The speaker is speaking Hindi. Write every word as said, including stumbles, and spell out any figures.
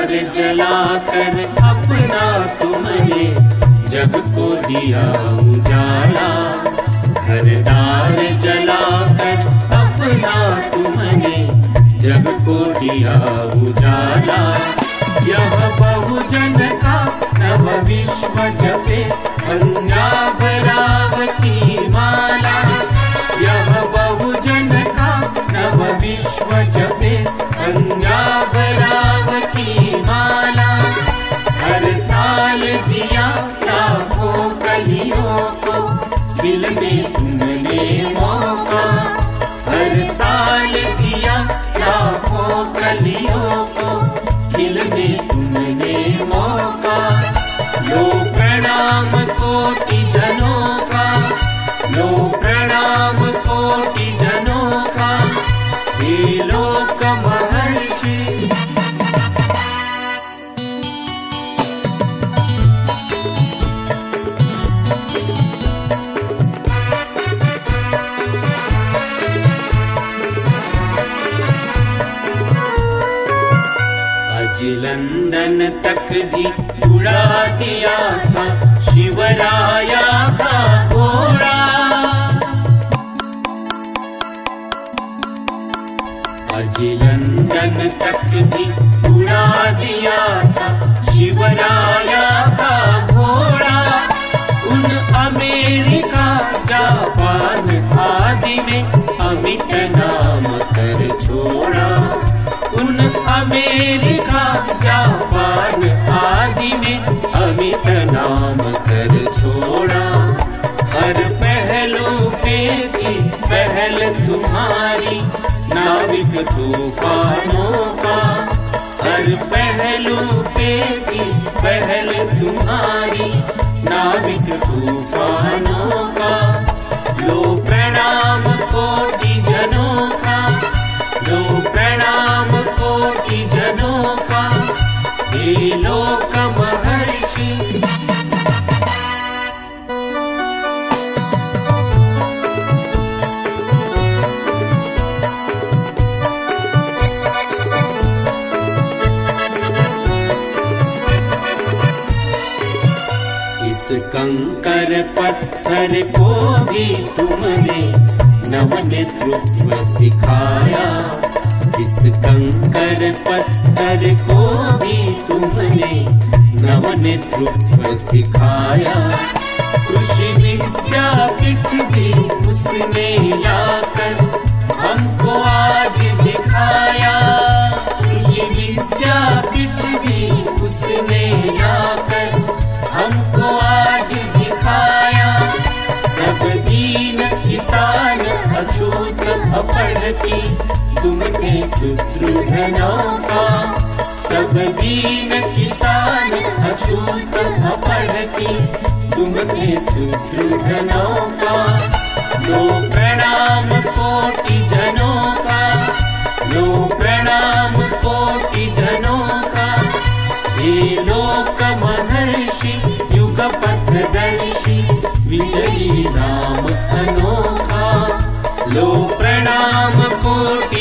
दार जलाकर अपना तुमने जग को दिया उजाला। घर दार जलाकर अपना तुमने जग को दिया उजाला। यह बहुजन का नव विश्व जपे पंजाब राव की माला। यह बहुजन का नव विश्व जपे पंजाब राव की माला। हर साल दिया लाखों कलियों को खिलने तुमने मौका। हर साल दिया लाखों कलियों को खिलने तुमने मौका। लो प्रणाम कोटि जनों का, लो प्रणाम कोटि जनों का, हे लोक महर्षि। लंदन तक भी उड़ा दिया था शिवराया का घोड़ा। आज लंदन तक भी उड़ा दिया था शिवराया का घोड़ा। उन अमेरिका जापान आदि में अमिट नाम कर छोड़ा। उन अमेरिका जापान आदि में अमिट नाम कर छोड़ा। हर पहलू पे थी पहल तुम्हारी नाविक तूफानों का। हर पहलू पे थी पहल तुम्हारी नाविक तूफानों का। लो प्रणाम कोटि जनों का, लो प्रणाम कोटि जनों का, हे लोक महर्षि। इस कंकर पत्थर को भी तुमने नव नेतृत्व सिखाया। इस कंकर पत्थर को भी तुमने नव नेतृत्व सिखाया। कृषि विद्यापीठ भी उसने लाकर हमको आज दिखाया। कृषि विद्यापीठ भी उसने लाकर हमको आज दिखाया। सब दीन किसान अछूत अपढ़ की तुम थे सुदृढ़ नौका। सब दीन किसान अछूत अपढ़ की तुम थे सुदृढ़ नौका। लो प्रणाम कोटि जनों का, लो प्रणाम कोटि जनों का, हे लोक महर्षि युग पथदर्शी विजयी नाम अनोखा। लो प्रणाम कोटि